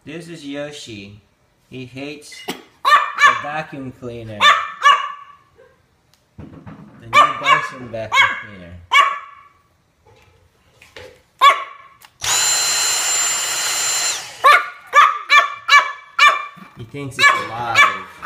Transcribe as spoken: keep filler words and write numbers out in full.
This is Yoshi. He hates the vacuum cleaner. The new Dyson vacuum cleaner. He thinks it's alive.